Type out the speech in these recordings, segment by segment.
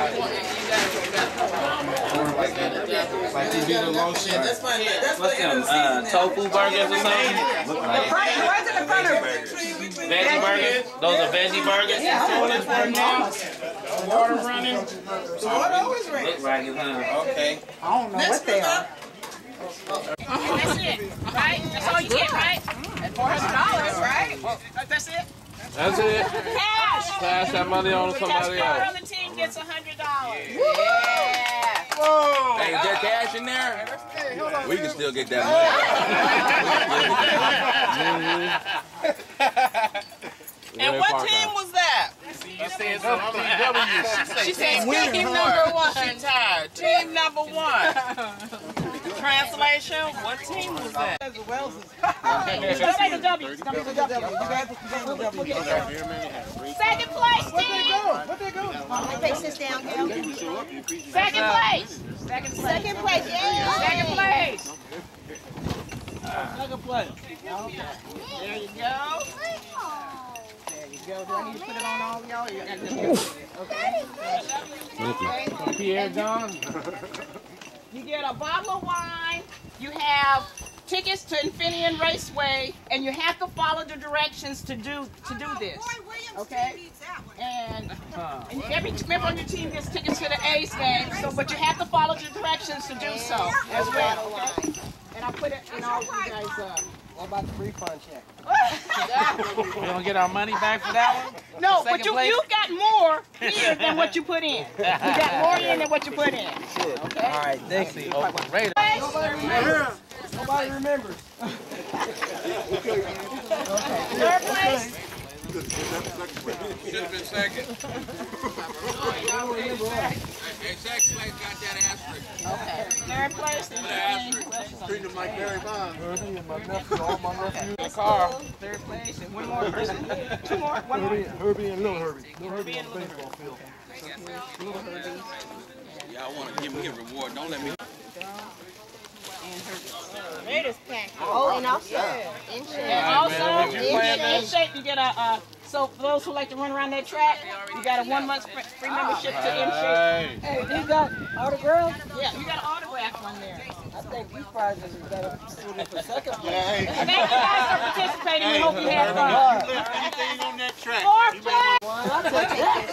Like you do the lotion. That's fine. That's What's them? Tofu burgers or something? Where's in the front of Veggie burgers? Those are veggie burgers? Yeah, Toilet's right now. Water running. the water always Look rains. like it, huh? Okay. I don't know what they are. That's it, right? That's all you get, right? At $400, right? That's it? That's it. Cash! Pass that money on to somebody Cash else. on the team gets $100. Yeah. Whoa. Hey, is there cash in there? We can still get that money. And what team was that? She said team number one. She tired. Team number one. Translation, what team was that? It's gonna be the W. It's gonna be the W. Second place, team. Face this down, Gail. Second place. Second place. Second place, yeah. Second place. Second place. There you go. There you go. Do I need to put it on all of y'all? Okay. Pierre John. You get a bottle of wine. You have tickets to Infineon Raceway, and you have to follow the directions to do this. Okay? And every member on your team gets tickets to the A's game. So, but you have to follow the directions to do so as well. Okay? And I put it in all of you guys. What about the refund check? We gonna get our money back for that one? No, but you got more here than what you put in. You got more in than what you put in. Okay? All right, thank you. Nobody remembers. Third place. Should have been second. Hey, second place got that asterisk. Okay. Third place. Treating him like Barry Bonds. Third place. And one more person. Two more. One more. Herbie and Little Herbie. Herbie and Little Baseball field. Y'all want to give me a reward. Don't let me. Oh, and also, in shape. And also, in shape, you get a, so for those who like to run around that track, you got a 1 month free membership to In Shape. Hey, you got autographs? Yeah, you got an autograph on there. I think these prizes are better suited for second place. Thank you guys for participating. We hope you had fun. Anything on that track. Fourth place. I'll take that.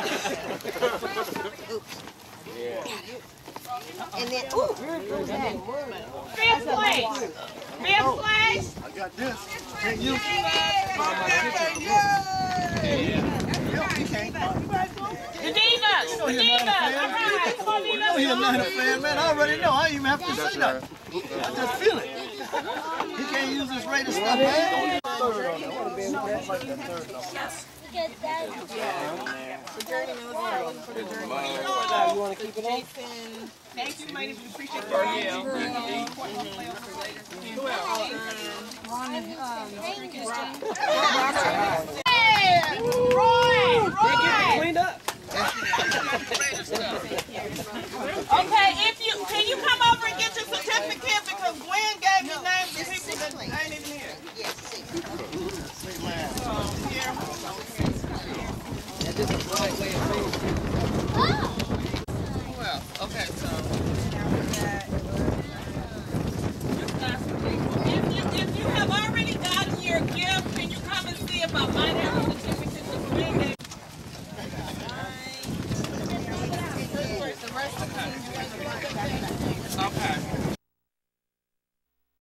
And then, ooh, Fifth place. Fifth place. I got this. Can't use it. The Divas. The Divas. All right. Come on, Divas. He's not a fan, man. I already know. I don't even have to say nothing. I just feel it. He can't use this rated stuff, man. You want to keep it on? Thank you, ladies. We appreciate your help. Hey, Roy! Cleaned up. Okay, can you come over and get your certificate because Gwen gave me names of people that ain't even here. yes, Well, okay, so. If you have already gotten your gift, can you come and see if I might have a certificate to Gwen gave? Okay.